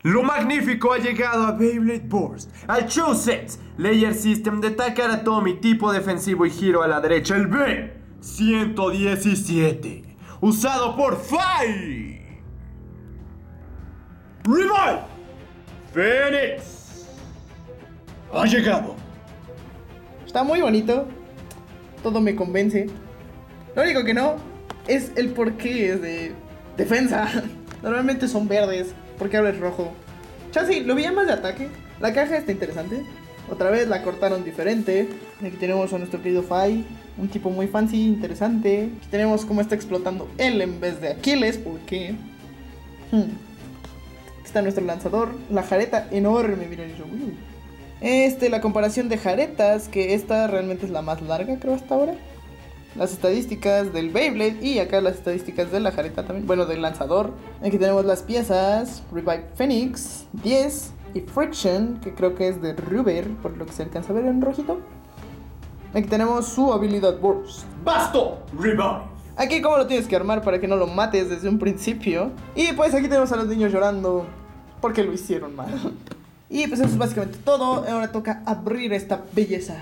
Lo magnífico ha llegado a Beyblade Burst, al Show Sets, Layer System de Takara Tomy, tipo defensivo y giro a la derecha, el B117, usado por Fai. Revive Phoenix ha llegado. Está muy bonito, todo me convence. Lo único que no es el porqué es de defensa. Normalmente son verdes, porque ahora es rojo. Chasis, lo veía más de ataque. La caja está interesante. Otra vez la cortaron diferente. Aquí tenemos a nuestro querido Fai, un tipo muy fancy, interesante. Aquí tenemos cómo está explotando él en vez de Aquiles, ¿por qué? Aquí está nuestro lanzador, la jareta enorme, miren eso. La comparación de jaretas, que esta realmente es la más larga, creo, hasta ahora. Las estadísticas del Beyblade y acá las estadísticas de la jareta también. Bueno, del lanzador. Aquí tenemos las piezas: Revive Phoenix 10 y Friction, que creo que es de Ruber, por lo que se alcanza a ver en rojito. Aquí tenemos su habilidad Burst. ¡Basto! Revive. Aquí cómo lo tienes que armar para que no lo mates desde un principio. Y pues aquí tenemos a los niños llorando porque lo hicieron mal. Y pues eso es básicamente todo. Ahora toca abrir esta belleza.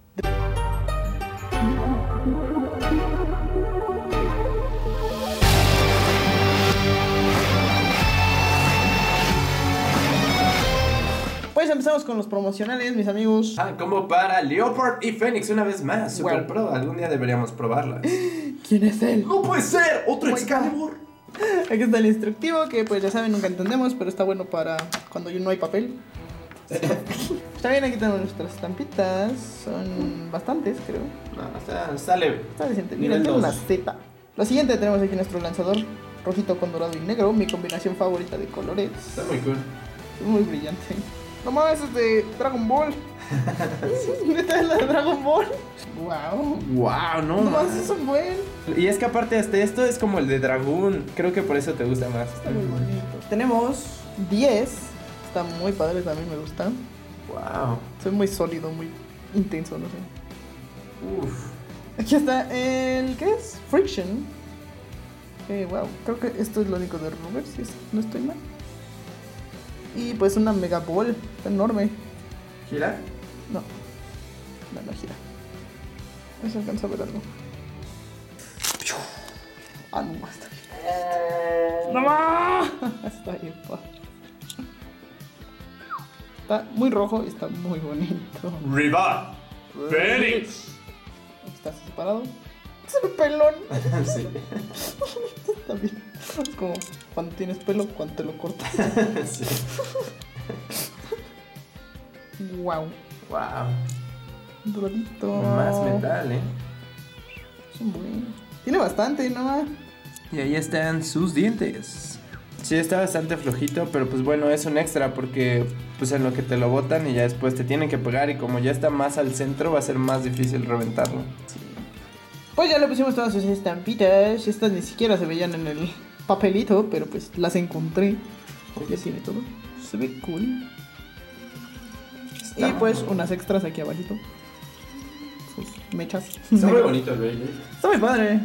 Pues empezamos con los promocionales, mis amigos. Como para Leopard y Phoenix una vez más. Super Pro, algún día deberíamos probarlas. ¿Quién es él? ¡No puede ser! ¡Otro Excalibur! Aquí está el instructivo, que pues ya saben, nunca entendemos, pero está bueno para cuando no hay papel. Está bien, aquí tenemos nuestras estampitas. Son bastantes, creo. No, está leve. Está decente. Miren, tiene una Z. Lo siguiente tenemos aquí nuestro lanzador, rojito con dorado y negro, mi combinación favorita de colores. Está muy cool. Es muy brillante. No mames, es de Dragon Ball. ¿Neta es la de Dragon Ball? Wow. Wow, no más es un buen. Y es que aparte esto es como el de Dragoon. Creo que por eso te gusta más. Está muy bonito. Tenemos 10. Está muy padre, también me gusta. Wow. Soy muy sólido, muy intenso, no sé. Uf. Aquí está el... ¿qué es? Friction. Wow, creo que esto es lo único de Ruber, si no estoy mal. Y pues una Mega Ball, está enorme. ¿Gira? No gira. No se alcanza a ver algo. Ah, no, está bien. ¡No más! Está bien, padre. Está muy rojo y está muy bonito. Revive Phoenix. Está separado. Se ve pelón. Sí. Está bien. Es como cuando tienes pelo, cuando te lo cortas. Sí. Wow. Wow. Doradito. Más metal, Es un buen. Tiene bastante, nomás. Y ahí están sus dientes. Sí, está bastante flojito, pero pues bueno, es un extra porque pues en lo que te lo botan y ya después te tienen que pegar y como ya está más al centro va a ser más difícil reventarlo. Sí. Pues ya le pusimos todas sus estampitas. Estas ni siquiera se veían en el papelito, pero pues las encontré. Porque así de todo. Se ve cool. Y pues unas extras aquí abajito. Sus mechas. Está muy bonito el Beyblade. Está muy padre.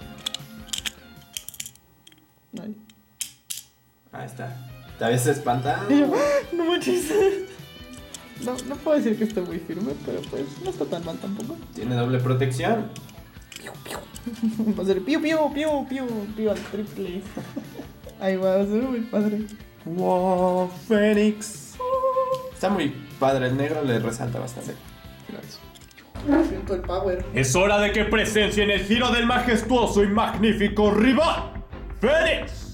Ahí. Ahí está. Tal vez se espanta. Y yo, no manches. No puedo decir que esté muy firme, pero pues no está tan mal tampoco. Tiene doble protección. Va a ser piu al triple. Ahí va a ser muy padre. Wow, Phoenix. Está muy padre, el negro le resalta bastante. Gracias. Siento el power. Es hora de que presencien el giro del majestuoso y magnífico rival, Phoenix.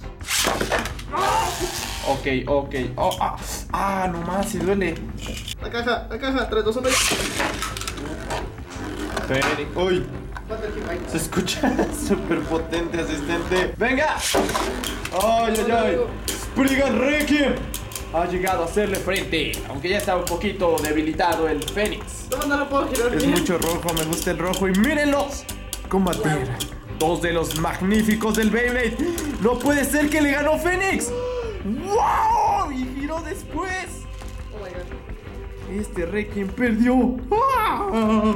Ok. Nomás, si duele. La caja, 3, 2, 1. Phoenix. Uy. Se escucha súper potente, asistente. ¡Venga! ¡Ay! Spriggan Requiem ha llegado a hacerle frente, aunque ya está un poquito debilitado el Phoenix. No lo puedo girar Es bien. mucho rojo, me gusta el rojo. Y mírenlos combatir. Dos de los magníficos del Beyblade. No puede ser que le ganó Phoenix. ¡Wow! Y giró después. Oh my god. Este Requiem perdió. ¡Ah!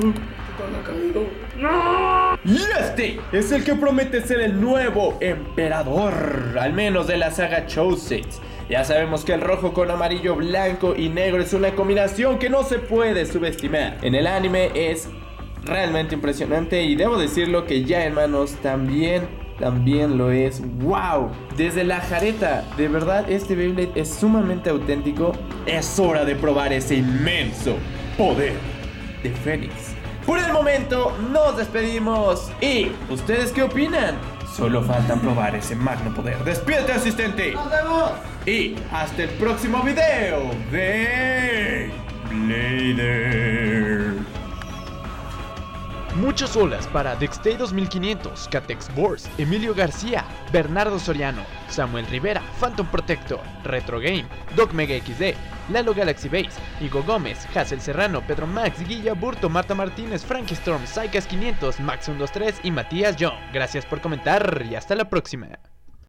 Y este es el que promete ser el nuevo emperador, al menos de la saga Show Sets. Ya sabemos que el rojo con amarillo, blanco y negro es una combinación que no se puede subestimar. En el anime es realmente impresionante y debo decirlo que ya en manos también lo es. ¡Wow! Desde la jareta, de verdad este Beyblade es sumamente auténtico. Es hora de probar ese inmenso poder de Fénix. Por el momento nos despedimos. ¿Y ustedes qué opinan? Solo faltan probar ese magno poder. ¡Despídete, asistente! ¡Nos vemos! Y hasta el próximo video de Blader. Muchos olas para Dextay 2500, Catex Bors, Emilio García, Bernardo Soriano, Samuel Rivera, Phantom Protector, Retro Game, Doc Mega XD, Lalo Galaxy Base, Igo Gómez, Hazel Serrano, Pedro Max, Guilla Burto, Marta Martínez, Frankie Storm, Sycas 500, Max 123 y Matías Young. Gracias por comentar y hasta la próxima.